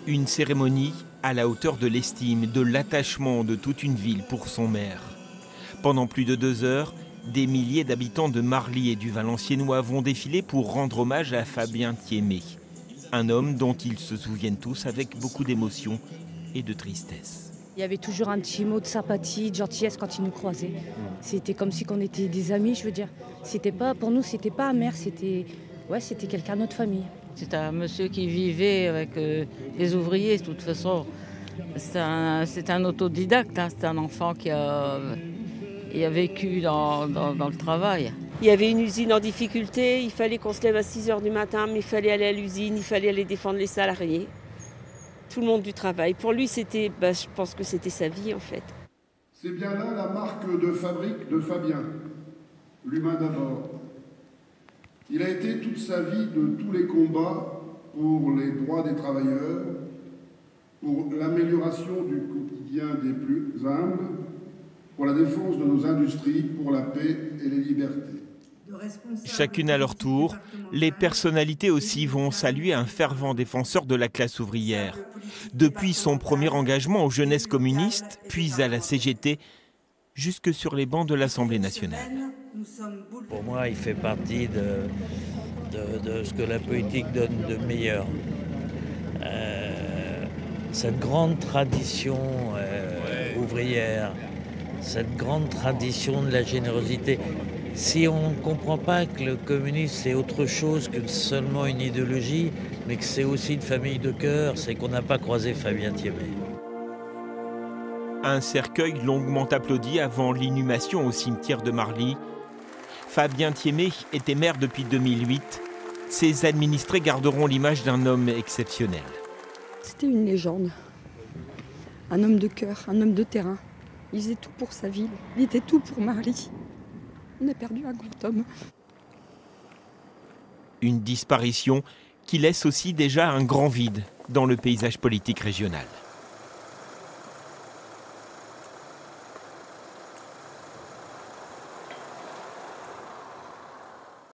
Une cérémonie à la hauteur de l'estime, de l'attachement de toute une ville pour son maire. Pendant plus de 2 heures, des milliers d'habitants de Marly et du Valenciennois vont défiler pour rendre hommage à Fabien Thiémé. Un homme dont ils se souviennent tous avec beaucoup d'émotion et de tristesse. Il y avait toujours un petit mot de sympathie, de gentillesse quand il nous croisait. C'était comme si on était des amis, je veux dire. C'était pas, pour nous, c'était pas un maire, c'était quelqu'un de notre famille. C'est un monsieur qui vivait avec les ouvriers, de toute façon. C'est un autodidacte, hein. C'est un enfant qui a vécu dans le travail. Il y avait une usine en difficulté, il fallait qu'on se lève à 6 h du matin, mais il fallait aller à l'usine, il fallait aller défendre les salariés. Tout le monde du travail. Pour lui, je pense que c'était sa vie en fait. C'est bien là la marque de fabrique de Fabien, l'humain d'abord. Il a été toute sa vie de tous les combats pour les droits des travailleurs, pour l'amélioration du quotidien des plus humbles, pour la défense de nos industries, pour la paix et les libertés. Chacune à leur tour, les personnalités aussi vont saluer un fervent défenseur de la classe ouvrière. Depuis son premier engagement aux jeunesses communistes, puis à la CGT, jusque sur les bancs de l'Assemblée nationale. Pour moi, il fait partie de ce que la politique donne de meilleur. Cette grande tradition ouvrière, cette grande tradition de la générosité. Si on ne comprend pas que le communisme c'est autre chose que seulement une idéologie, mais que c'est aussi une famille de cœur, c'est qu'on n'a pas croisé Fabien Thiémé. Un cercueil longuement applaudi avant l'inhumation au cimetière de Marly. Fabien Thiémé était maire depuis 2008. Ses administrés garderont l'image d'un homme exceptionnel. C'était une légende, un homme de cœur, un homme de terrain. Il faisait tout pour sa ville, il était tout pour Marly. On a perdu un grand homme. Une disparition qui laisse aussi déjà un grand vide dans le paysage politique régional.